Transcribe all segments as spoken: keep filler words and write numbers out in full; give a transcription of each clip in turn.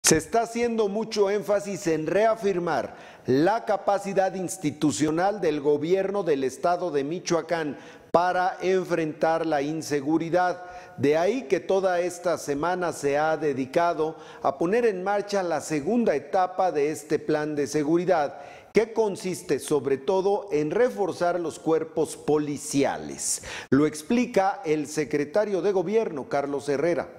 Se está haciendo mucho énfasis en reafirmar la capacidad institucional del gobierno del estado de Michoacán para enfrentar la inseguridad. De ahí que toda esta semana se ha dedicado a poner en marcha la segunda etapa de este plan de seguridad, que consiste sobre todo en reforzar los cuerpos policiales. Lo explica el secretario de Gobierno, Carlos Herrera.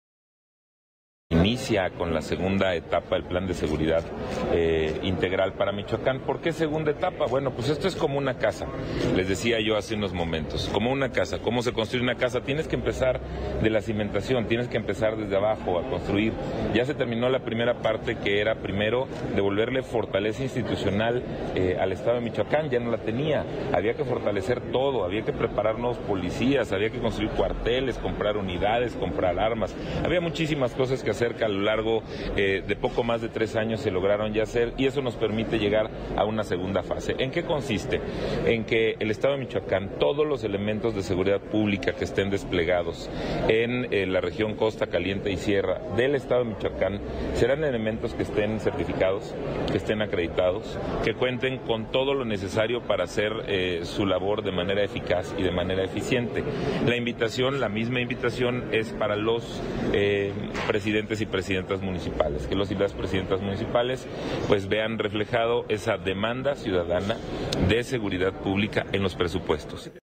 Inicia con la segunda etapa del plan de seguridad eh, integral para Michoacán. ¿Por qué segunda etapa? Bueno, pues esto es como una casa, les decía yo hace unos momentos, como una casa. ¿Cómo se construye una casa? Tienes que empezar de la cimentación, tienes que empezar desde abajo a construir. Ya se terminó la primera parte, que era primero devolverle fortaleza institucional eh, al estado de Michoacán, ya no la tenía, había que fortalecer todo, había que preparar nuevos policías, había que construir cuarteles, comprar unidades, comprar armas, había muchísimas cosas que hacer que a lo largo eh, de poco más de tres años se lograron ya hacer, y eso nos permite llegar a una segunda fase. ¿En qué consiste? En que el estado de Michoacán, todos los elementos de seguridad pública que estén desplegados en eh, la región Costa Caliente y Sierra del estado de Michoacán serán elementos que estén certificados, que estén acreditados, que cuenten con todo lo necesario para hacer eh, su labor de manera eficaz y de manera eficiente. La invitación, la misma invitación es para los eh, presidentes y presidentas municipales, que los y las presidentas municipales pues vean reflejado esa demanda ciudadana de seguridad pública en los presupuestos.